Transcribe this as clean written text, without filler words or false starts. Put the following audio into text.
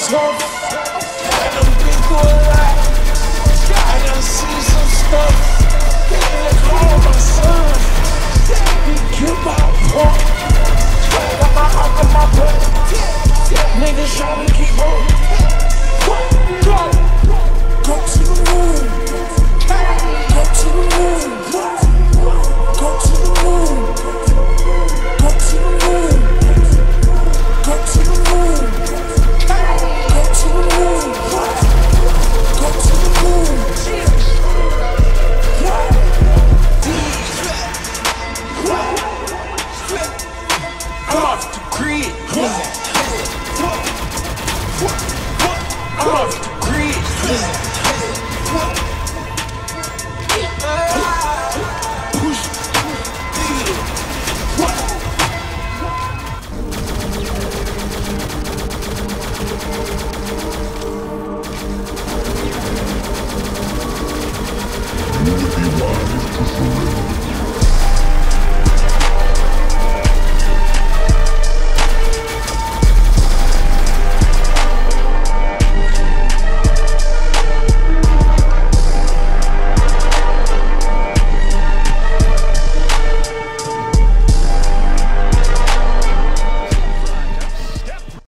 tough. And them been through a lot. I done seen some stuff. They call my son. He killed my punk. Got my heart on my butt. Niggas trying to keep on. Go to the moon. Go to the moon.